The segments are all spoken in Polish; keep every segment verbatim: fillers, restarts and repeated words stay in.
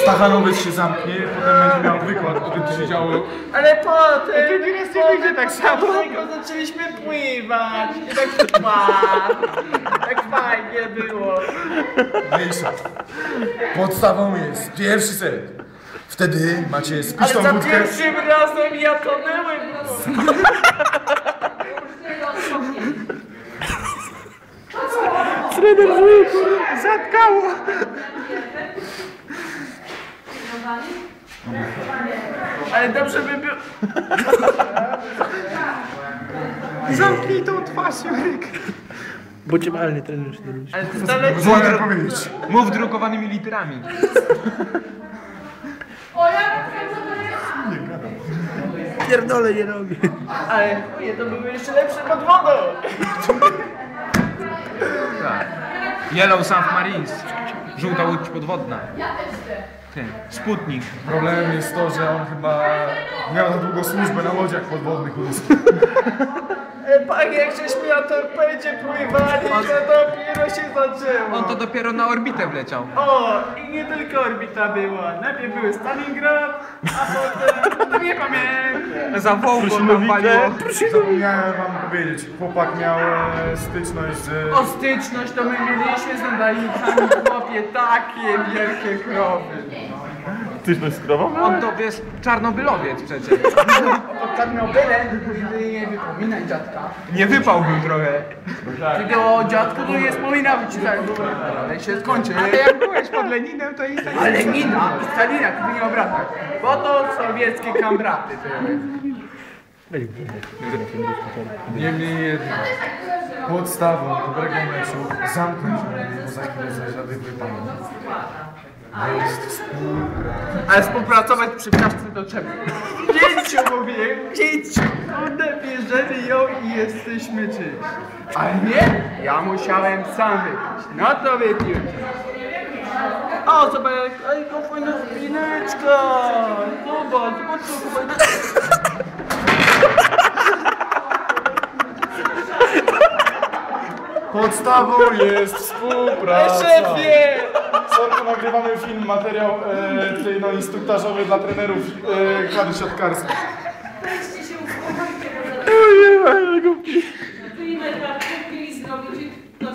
Stachanowiec się zamknie, potem będzie miał wykład, o tym co się działo. Ale potem, drugi raz nie wyjdzie tak samo. potem zaczęliśmy pływać i tak wow, tak fajnie było. Mniejsza. Podstawą jest pierwszy set. Wtedy macie Ale spiczną za wódkę. pierwszym razem ja tonęłem. Trener zły, zatkało. Ale dobrze by było. Zamknij tą twarz, Jurek. Bo cię malny trener się robisz. Ale to dalej. Złamę powiedzieć. Mów drukowanymi literami. Pierdolę nie robię. Ale chuje, to były jeszcze lepsze pod wodą. Tak. Yellow Submarines. Żółta łódź podwodna. Ten, Sputnik. Problemem jest to, że on chyba miał za długo służbę na łodziach podwodnych u nas. Panie, jak żeśmy na torpedzie pływali, to dopiero się zaczęło. On to dopiero na orbitę wleciał. O, i nie tylko orbita była. Najpierw były Stalingrad, a potem... No nie pamiętam. Za Wołgą tam waliło. Zapomniałem wam powiedzieć, chłopak miał e, styczność z... O styczność to my mieliśmy z nadajnikami, chłopie, takie wielkie krowy. Styczność z krową? On to wiesz, czarnobylowiec przecież. O Czarnobyle, nie wypominaj dziadka. Nie wypałbym trochę. Gdy o dziadku to nie wspominał ci tak, ale się skończy. Ale jak byłeś pod Leninem, to i tak. Ale Nina i Stalina, to nie obraca. Bo to sowieckie kambraty. Niemniej jednak podstawą dobrego meczu zamknąć mnie, bo za chwilę zażady wypadł. Jest współpraca. Ale współpracować przy piaszce to trzeba. Pięciu mówię, pięciu. Kurde, bierzemy ją i jesteśmy czymś. Ale nie, ja musiałem sam wypić. No to wypiłem. O, zobacz, jaka fajna spineczka. Zobacz, zobacz, zobacz. Podstawą jest współpraca. Szefie! Sorry, nagrywamy film, materiał e, tutaj, no, instruktażowy dla trenerów e, kłady siatkarskich. Weźcie się uspokoicie, bo ale głupki. tu i najpierw i zrobić to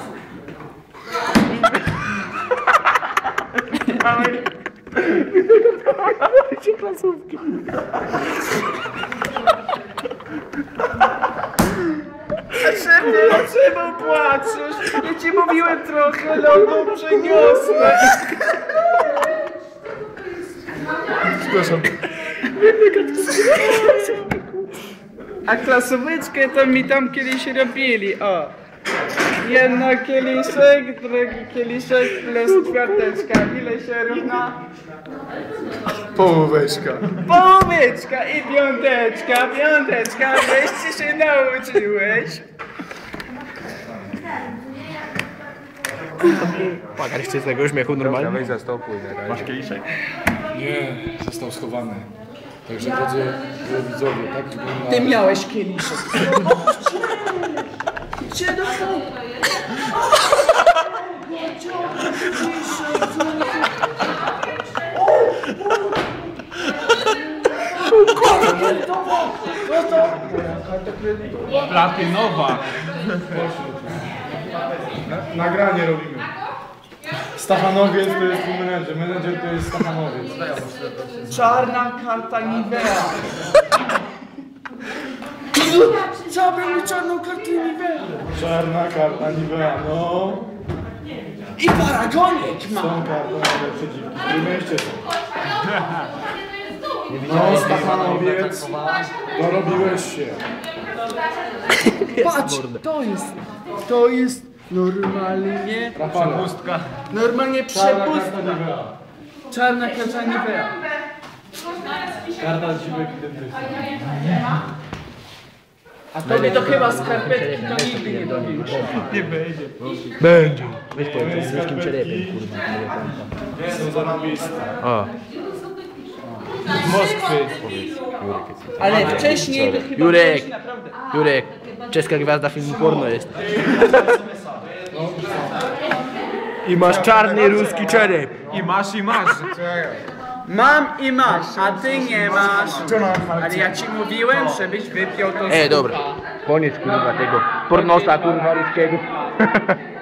Cię klasówki. Szefie, dlaczego płaczesz? Ja ci mówiłem trochę, lodu przeniosłem. Przepraszam. A klasóweczkę to mi tam kiedyś robili, o. Jedno kieliszek, drugi kieliszek plus ćwiarteczka. Ile się równa? Połóweczka. Połóweczka i piąteczka, piąteczka. Wreszcie się nauczyłeś. Pagaliście z tego uśmiechu normalnie? Weź za stopuj. Masz kieliszek? Nie, został schowany. Także drodzy widzowie, tak wygląda... Ty miałeś kieliszek. Gdzie do Platynowa. Na, nagranie robimy. Stachanowiec to jest mój menedżer, menedżer to jest Stachanowiec. Czarna karta Nivea. Zabrał mi czarną kartę Nivea. Czarna karta Nivea, no. I paragonik Tą ma. kartą najlepsze dziwki. W tym mieście są. No, Stachanowiec, dorobiłeś się. Patrz, to jest, to jest normalnie, Przepustka. normalnie Czarna karta przepustka. Nivea. Czarna karta Nivea. Karta dziwek identyczna. A tobie to chyba skarpetki to nigdy nie dobił. Nie będzie. Będzie. Weź powiedz, z jakim czerepem, kurwa. Są zarobiste. O. Z Moskwy. Ale wcześniej to chyba Jurek. byłeś naprawdę... Jurek, czeska gwiazda filmu porno jest. I masz czarny ruski czerep. I masz, i masz. Mam i masz, a ty nie masz. Ale ja ci mówiłem, żebyś wypiął to. E, dobra. Koniec kurwa tego pornosa kurwa ruskiego.